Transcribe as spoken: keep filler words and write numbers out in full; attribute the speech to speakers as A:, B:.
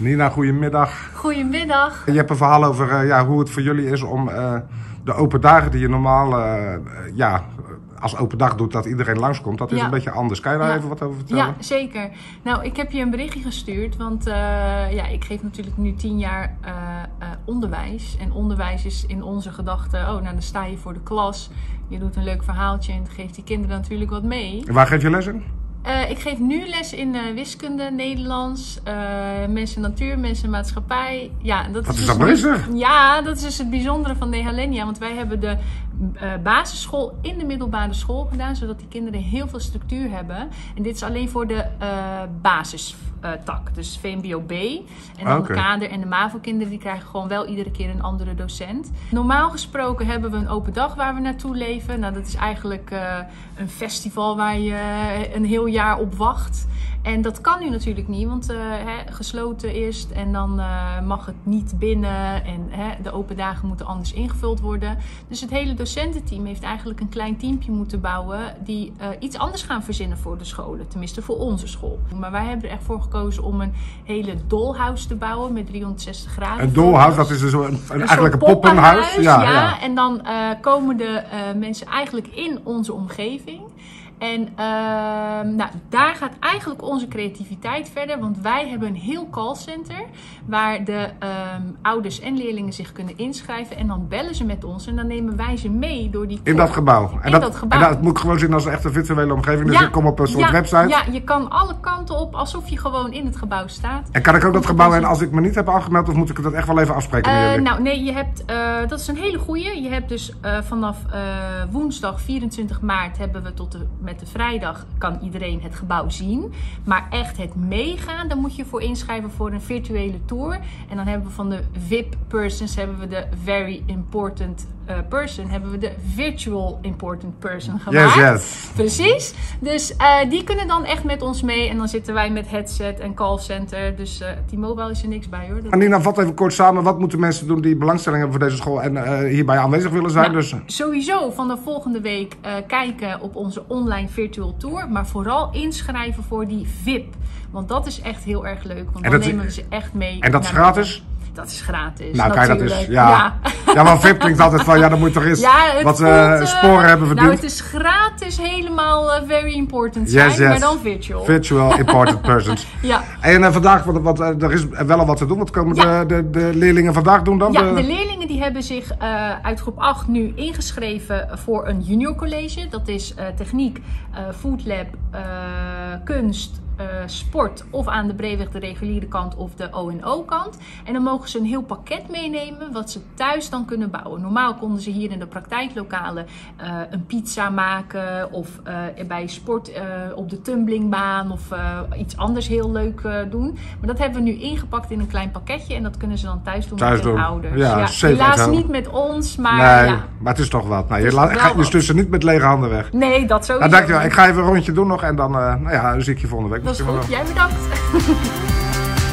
A: Nina, goedemiddag.
B: Goedemiddag.
A: Je hebt een verhaal over uh, ja, hoe het voor jullie is om uh, de open dagen die je normaal uh, ja, als open dag doet, dat iedereen langskomt. Dat is ja. een beetje anders. Kan je daar
B: ja.
A: even wat over vertellen?
B: Ja, zeker. Nou, ik heb je een berichtje gestuurd, want uh, ja, ik geef natuurlijk nu tien jaar uh, uh, onderwijs. En onderwijs is in onze gedachten, oh, nou dan sta je voor de klas, je doet een leuk verhaaltje en geeft die kinderen natuurlijk wat mee.
A: En waar geef je les in?
B: Uh, ik geef nu les in uh, wiskunde, Nederlands, uh, mensen natuur, mensen maatschappij. Ja, dat
A: Wat
B: is,
A: is
B: dus
A: dat bezig?
B: Ja, dat is dus het bijzondere van Nehalenia. Want wij hebben de uh, basisschool in de middelbare school gedaan, zodat die kinderen heel veel structuur hebben. En dit is alleen voor de uh, basistak, dus V M B O B. En dan okay. de kader en de MAVO-kinderen, die krijgen gewoon wel iedere keer een andere docent. Normaal gesproken hebben we een open dag waar we naartoe leven. Nou, dat is eigenlijk uh, een festival waar je een heel jaar op wacht. En dat kan nu natuurlijk niet, want uh, hè, gesloten eerst en dan uh, mag het niet binnen en hè, de open dagen moeten anders ingevuld worden. Dus het hele docententeam heeft eigenlijk een klein teampje moeten bouwen die uh, iets anders gaan verzinnen voor de scholen, tenminste voor onze school. Maar wij hebben er echt voor gekozen om een hele dollhouse te bouwen met driehonderdzestig graden.
A: Een dollhouse, dat is dus een, een, een eigenlijk een poppenhuis.
B: Ja, ja. ja, en dan uh, komen de uh, mensen eigenlijk in onze omgeving. En uh, nou, daar gaat eigenlijk onze creativiteit verder, want wij hebben een heel callcenter waar de um, ouders en leerlingen zich kunnen inschrijven en dan bellen ze met ons en dan nemen wij ze mee door die
A: in dat gebouw. En
B: in
A: dat,
B: dat gebouw.
A: En dat moet ik gewoon zien als een echte virtuele omgeving, dus
B: ja,
A: ik kom op een soort
B: ja,
A: website.
B: Ja, je kan alle kanten op alsof je gewoon in het gebouw staat.
A: En kan ik ook dat gebouw en als ik me niet heb aangemeld, of moet ik dat echt wel even afspreken
B: uh,
A: met jullie?
B: Nou nee, je hebt, uh, dat is een hele goeie. Je hebt dus uh, vanaf uh, woensdag vierentwintig maart hebben we tot de, met de vrijdag kan iedereen het gebouw zien. Maar echt het meegaan, dan moet je voor inschrijven voor een virtuele tour. En dan hebben we van de V I P persons, hebben we de Very Important uh, Person, hebben we de Virtual Important Person gemaakt.
A: Yes, yes.
B: Precies. Dus uh, die kunnen dan echt met ons mee. En dan zitten wij met headset en callcenter. Dus uh, T-Mobile is er niks bij hoor. Dat
A: Nina, vat even kort samen. Wat moeten mensen doen die belangstelling hebben voor deze school en uh, hierbij aanwezig willen zijn?
B: Nou,
A: dus...
B: Sowieso van de volgende week uh, kijken op onze online virtual tour. Maar vooral inschrijven voor die V I P. Want dat is echt heel erg leuk. Want dan nemen we ze echt mee.
A: En dat is gratis?
B: Dat is gratis.
A: Nou,
B: natuurlijk.
A: Kan je dat is, ja. Ja. ja, maar V I P klinkt altijd van, ja, dan moet toch eens
B: ja,
A: wat uh, voelt, uh, sporen hebben verdiend.
B: Nou, het is gratis helemaal uh, very important zijn,
A: yes, yes.
B: maar dan virtual.
A: Virtual important persons.
B: Ja.
A: En uh, vandaag, wat, wat, uh, er is wel al wat te doen. Wat komen ja. de, de, de leerlingen vandaag doen dan?
B: Ja, de, de leerlingen die hebben zich uh, uit groep acht nu ingeschreven voor een junior college. Dat is uh, techniek, uh, food lab, uh, kunst, Uh, sport of aan de Breeweg de reguliere kant of de O en O kant. En dan mogen ze een heel pakket meenemen wat ze thuis dan kunnen bouwen. Normaal konden ze hier in de praktijklokalen uh, een pizza maken of uh, bij sport uh, op de tumblingbaan of uh, iets anders heel leuk uh, doen. Maar dat hebben we nu ingepakt in een klein pakketje en dat kunnen ze dan thuis doen
A: thuis
B: met hun
A: doen.
B: ouders.
A: Ja,
B: ja, helaas niet met ons, maar
A: nee,
B: ja.
A: maar het is toch wat. Nou, je gaat dus tussen niet met lege handen weg.
B: Nee, dat sowieso.
A: Nou, dankjewel. Ik ga even een rondje doen nog en dan uh, nou ja, zie ik je volgende week.
B: Dat is goed. Jij bedankt.